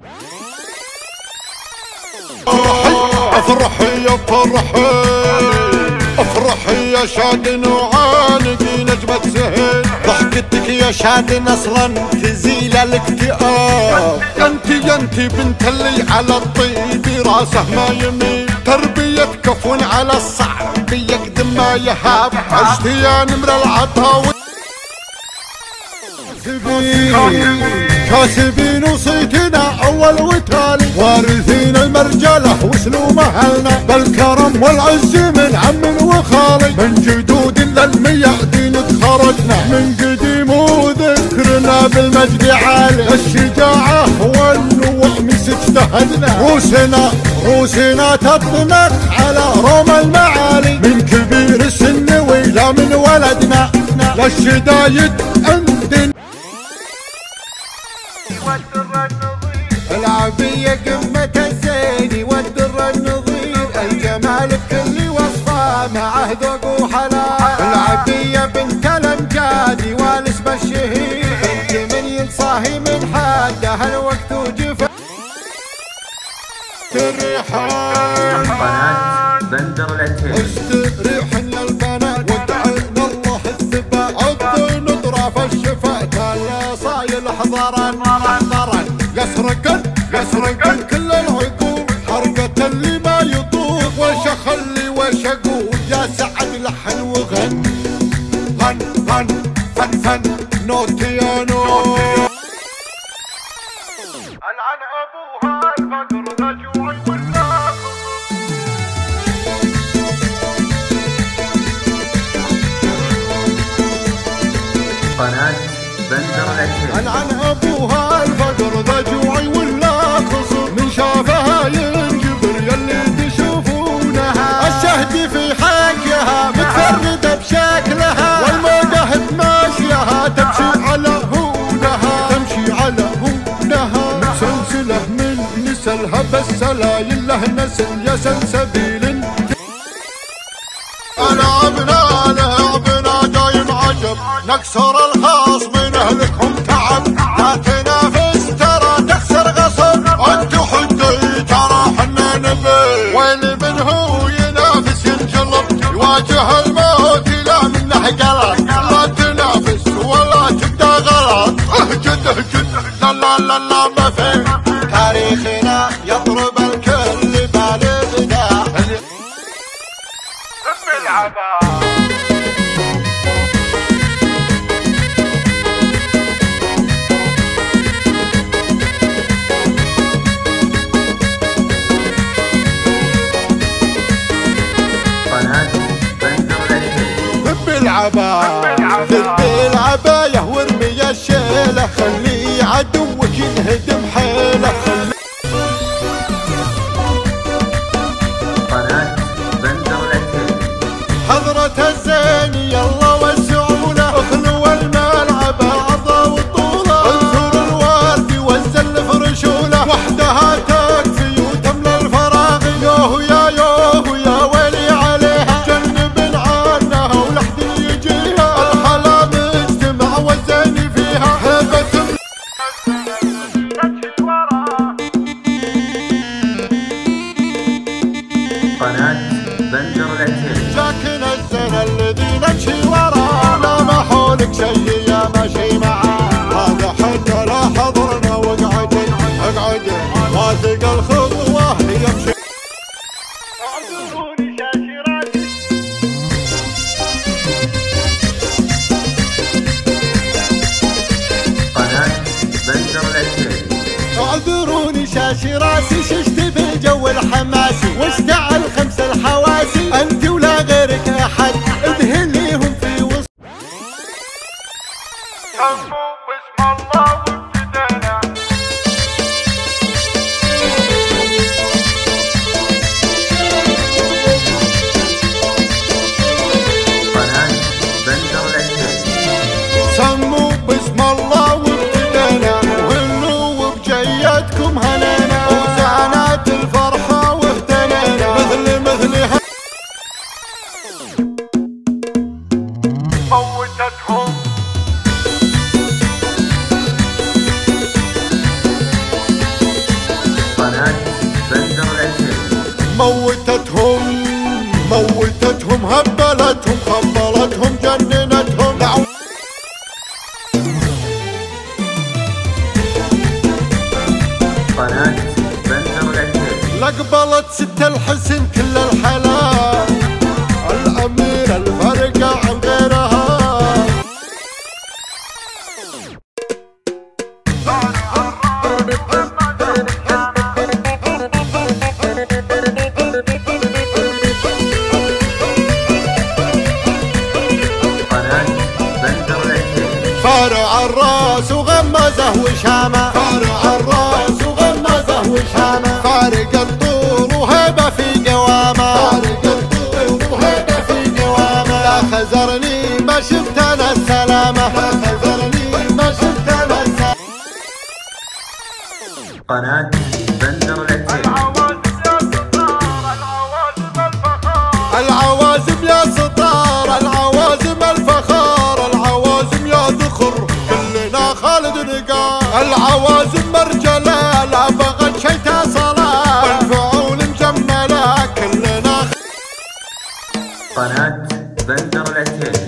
افرحي يا فرحي افرحي يا شادن وعانقي نجمة سهيل ضحكتك يا شادن اصلا تزيل الاكتئاب انتي بنت اللي على الطيب راسه ما يميل تربية كفو على الصعب يقدم ما يهاب عشت يا نمر العطا كاسبين وصيتنا اول وتالي وارثين المرجله واسلوب اهلنا بالكرم والعز من عم وخالي من جدود للميادين تخرجنا من قديم وذكرنا بالمجد عالي الشجاعه والومس اجتهدنا روسنا تطمق على روم المعالي من كبير السن ولا من ولدنا للشدايد عندنا العبية قمة الزين والدر النظير الجمال بكل وصفه معه ذوق وحلال العبية بنت الامجاد والاسم الشهير انت من ينصاهي من حاده الوقت وجفا الريحان بندر العتيب استريحن يا البنات ودعينا الله الثبات عضين اطراف الشفاء تلا صايل حضرا يسرقن كل العقول حرقة اللي ما يطوق وش اخلي وش اقول يا سعد لحن وغن فن نوتي يا نور العن ابوها الفقر ذا جوع والنار قناة بندر العتيب العن ابوها الفقر ذا جوعي ولا خصر من شافها ينجبر يلي تشوفونها الشهد في حكيها متفردة بشكلها والموجة بماشيها تمشي على هونها مسلسلة من نسلها بس لا يله نسل يا سلسبيل لعبنا دايم عجب نكسر الخاص من اهلكم تعب لا تنافس ترى تخسر غصب انت حدي ترى حنا نبي ويلي من هو ينافس ينجلب يواجه الموت لا منه قلق لا تنافس ولا تبدا غلط اهجد لا ما في تاريخنا يضرب الكل بالغنا ذب العباية وارمي الشيلة خلي عدوك ينهدم حيله قناة بندر العتيب حضرة الزين يلا وسعوله اخلوا الملعب عرضه وطوله انثر الورد والزل فرشوله وحدها تكفي وتملى الفراغ يوه يا ويلي عليها جنب عنها ولحد يجيها الحلا مجتمع والزين فيها هبة قناة بندر العتيب ساكن الزين الذي نمشي وراه لا ما حولك شي يا ماشي معاه هذا حنا لا حضرنا واقعد واثق الخطوة يمشي اعذروني شاشراتي قناة بندر العتيب اعذروني شاشي راسي ششت بالجو الحماسي واشتعل خمس الحواسي انت ولا غيرك احد ادهن ليهم في وسط بسم الله وابتدينا قناة بندر العتيب سموا بسم الله وابتدينا وهلوا بجيتكم هنينا وزعنات الفرحة واهتنينا مثل موتتهم موتتهم هبلتهم خبلتهم جننتهم. قناة بندر العتيبي. لقبلت ست الحسن كل الحلا، الأميرة الفرقة عن غيرها. فارع الراس وغمزه وشامه، فارع الراس وغمزه وشامه، فارق الطول وهيبه في قوامه، فارق الطول وهيبه في قوامه. لا خزرني ما شفت انا السلامه، لا خزرني ما شفت انا السلامه. قناة بندر العتيبي. العوازم يا ستار، العوازم الفخار، العوازم يا ذخر كلنا خالد نقار. العوازم مرجله لا بغت شي تصله، والفعول مجمله كلنا. قناة بندر العتيبي.